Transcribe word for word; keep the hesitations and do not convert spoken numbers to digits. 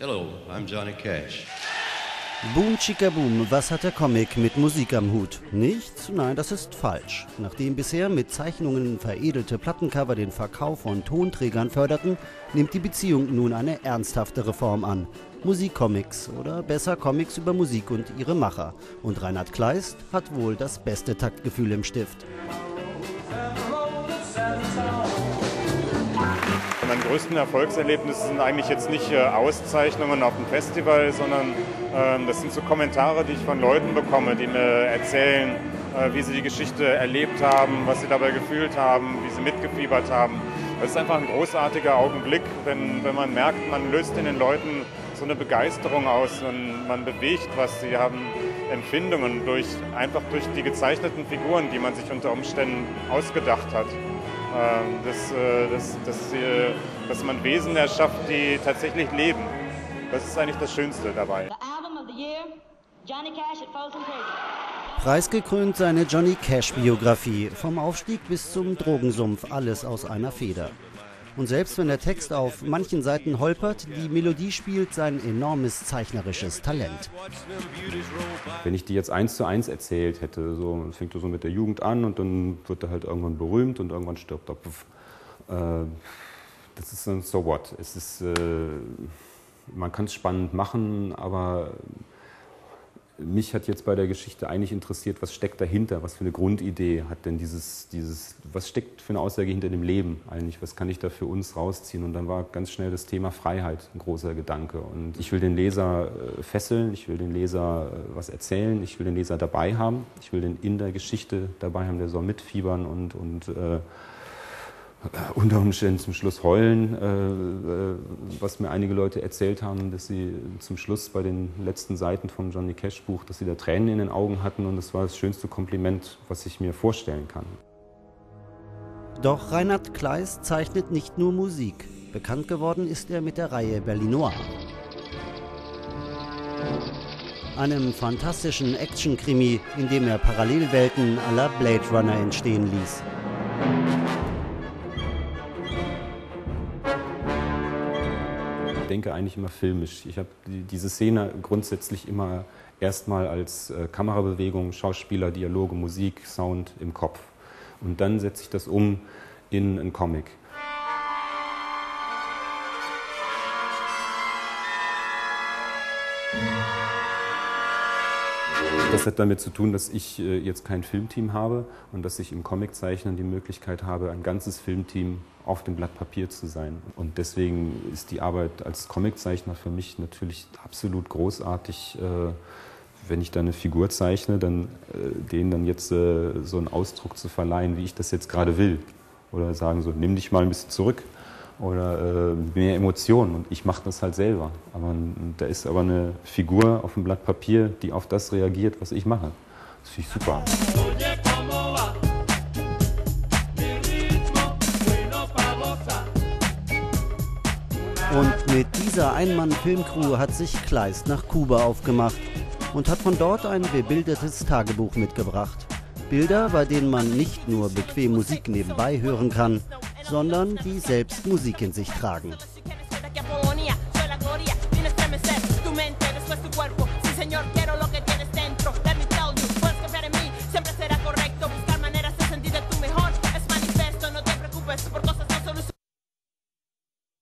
Hello, I'm Johnny Cash. Boom Chicka Boom, was hat der Comic mit Musik am Hut? Nichts? Nein, das ist falsch. Nachdem bisher mit Zeichnungen veredelte Plattencover den Verkauf von Tonträgern förderten, nimmt die Beziehung nun eine ernsthaftere Form an. Musikcomics oder besser Comics über Musik und ihre Macher. Und Reinhard Kleist hat wohl das beste Taktgefühl im Stift. Mein größten Erfolgserlebnis sind eigentlich jetzt nicht äh, Auszeichnungen auf dem Festival, sondern äh, das sind so Kommentare, die ich von Leuten bekomme, die mir erzählen, äh, wie sie die Geschichte erlebt haben, was sie dabei gefühlt haben, wie sie mitgefiebert haben. Das ist einfach ein großartiger Augenblick, wenn, wenn man merkt, man löst in den Leuten so eine Begeisterung aus und man bewegt was. Sie haben Empfindungen durch, einfach durch die gezeichneten Figuren, die man sich unter Umständen ausgedacht hat. Dass, dass, dass, dass man Wesen erschafft, die tatsächlich leben. Das ist eigentlich das Schönste dabei. Preisgekrönt seine Johnny Cash-Biografie. Vom Aufstieg bis zum Drogensumpf, alles aus einer Feder. Und selbst wenn der Text auf manchen Seiten holpert, die Melodie spielt sein enormes zeichnerisches Talent. Wenn ich die jetzt eins zu eins erzählt hätte, so fängt er so mit der Jugend an und dann wird er halt irgendwann berühmt und irgendwann stirbt er. Äh, das ist ein So what. Es ist, äh, man kann es spannend machen, aber mich hat jetzt bei der Geschichte eigentlich interessiert, was steckt dahinter, was für eine Grundidee hat denn dieses, dieses, was steckt für eine Aussage hinter dem Leben eigentlich, was kann ich da für uns rausziehen? Und dann war ganz schnell das Thema Freiheit ein großer Gedanke. Und ich will den Leser fesseln, ich will den Leser was erzählen, ich will den Leser dabei haben, ich will den in der Geschichte dabei haben, der soll mitfiebern und, und äh, unter Umständen zum Schluss heulen, äh, was mir einige Leute erzählt haben, dass sie zum Schluss bei den letzten Seiten vom Johnny Cash Buch, dass sie da Tränen in den Augen hatten und das war das schönste Kompliment, was ich mir vorstellen kann. Doch Reinhard Kleist zeichnet nicht nur Musik. Bekannt geworden ist er mit der Reihe Berlinois. Einem fantastischen Action-Krimi, in dem er Parallelwelten à la Blade Runner entstehen ließ. Ich denke eigentlich immer filmisch. Ich habe die, diese Szene grundsätzlich immer erstmal als äh, Kamerabewegung, Schauspieler, Dialoge, Musik, Sound im Kopf. Und dann setze ich das um in einen Comic. Das hat damit zu tun, dass ich äh, jetzt kein Filmteam habe und dass ich im Comiczeichnen die Möglichkeit habe, ein ganzes Filmteam auf dem Blatt Papier zu sein. Und deswegen ist die Arbeit als Comiczeichner für mich natürlich absolut großartig. Äh, wenn ich da eine Figur zeichne, dann äh, denen dann jetzt äh, so einen Ausdruck zu verleihen, wie ich das jetzt gerade will. Oder sagen so, nimm dich mal ein bisschen zurück. Oder äh, mehr Emotionen. Und ich mache das halt selber. Aber da ist aber eine Figur auf dem Blatt Papier, die auf das reagiert, was ich mache. Das finde ich super. Und mit dieser Ein-Mann-Filmcrew hat sich Kleist nach Kuba aufgemacht und hat von dort ein bebildertes Tagebuch mitgebracht. Bilder, bei denen man nicht nur bequem Musik nebenbei hören kann, sondern die selbst Musik in sich tragen. Señor, quiero lo que tienes dentro.